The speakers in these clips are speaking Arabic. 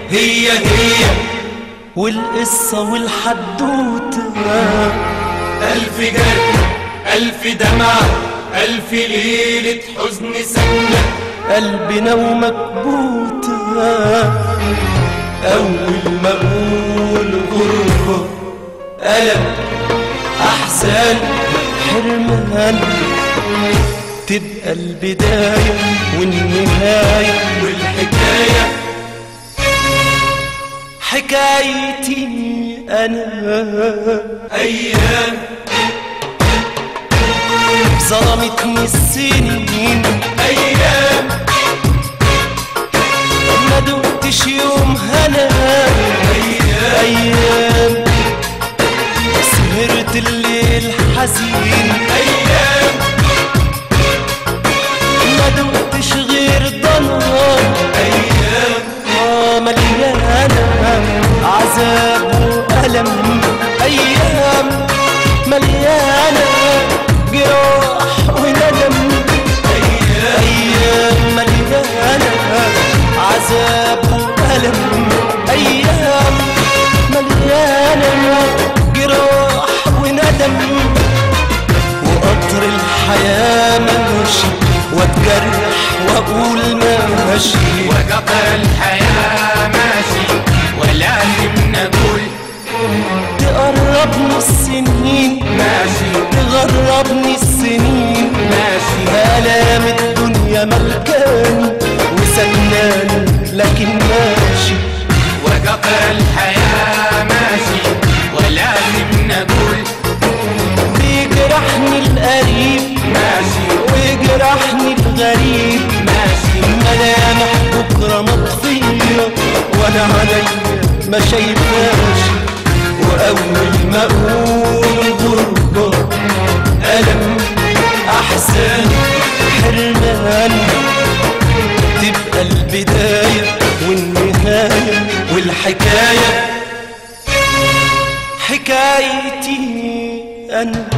هي هي والقصة والحدوتة، ألف جرح ألف دمعة ألف ليلة حزن سنة، قلبنا ومكبوتة أول ما أقول غربة ألم أحزان حرمان، تبقى البداية والنهاية والحكاية حكايتي أنا. أيام ظلمتني السنين، أيام ما دقتش يوم هنا، أيام سهرت الليل حزين، أيام ما دقتش غير ضنا، أيام مليانة عذاب وألم، أيام مليانة جراح وندم، أيام مليانة عذاب وألم، أيام مليانة جراح وندم، وقطر الحياة ماشي واتجرح واقول ماشي، وقطر الحياة ماشي ولازم نقول تقربني السنين ماشي، تغربني السنين ماشي، آلام الدنيا ملكاني وسناني لكن ماشي، وقطر الحياة ماشي ولازم نقول بيجرحني القريب ماشي، ويجرحني الغريب، ماشي، ملامح بكرة مطفية وانا عليا ما شايفاش، واول ما اقول غربة ألم احزان حرمان، تبقى البداية والنهاية والحكاية حكايتي أنا.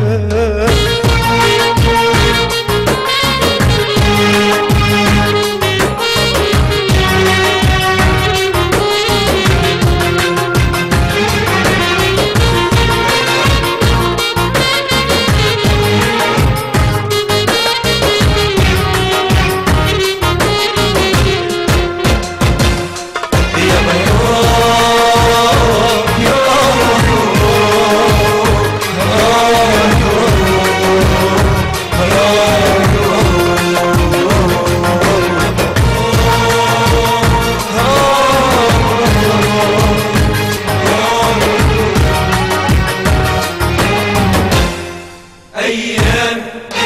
أيام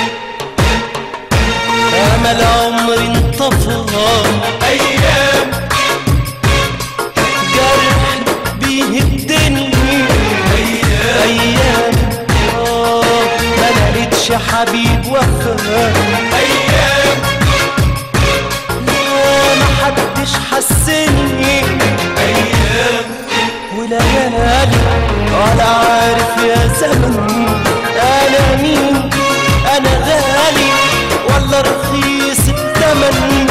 أمل عمري انطفى، أيام جرح بيهدني، أيام ما لقيتش حبيب وفا، أيام ما حدش حسني، أيام وليالي ولا عارف يا زمن أنا مين، أنا غالي ولا رخيص الثمن،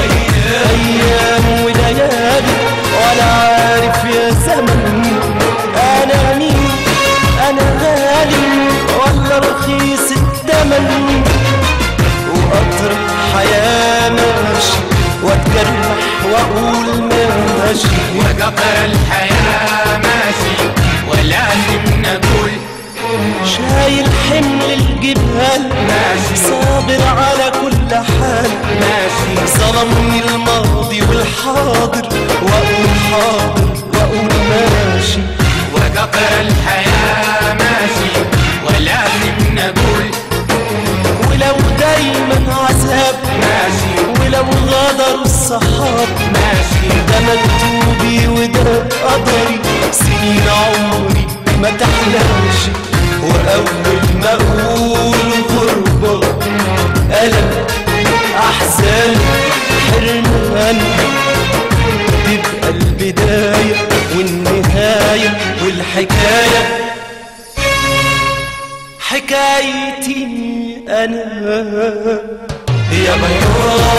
أيام وليالي ولا عارف يا زمن أنا مين، أنا غالي ولا رخيص الثمن، وقطر الحياة ماشي واتجرح واقول ماشي، وقطر الحياة ماشي ولازم نقول شايل حمل الجبال ماشي، صابر على كل حال ماشي، ظلمني الماضي والحاضر واقول حاضر واقول ماشي، وقطر الحياة ماشي ولازم نقول ولو دايما عذاب ماشي، ولو غدر الصحاب ماشي، ده مكتوبي وده قدري، سنين عمري ما تحلاش، وأول ما أقول غربة ألم أحزان حرمان، تبقى البداية والنهاية والحكاية حكايتي أنا. يا بياض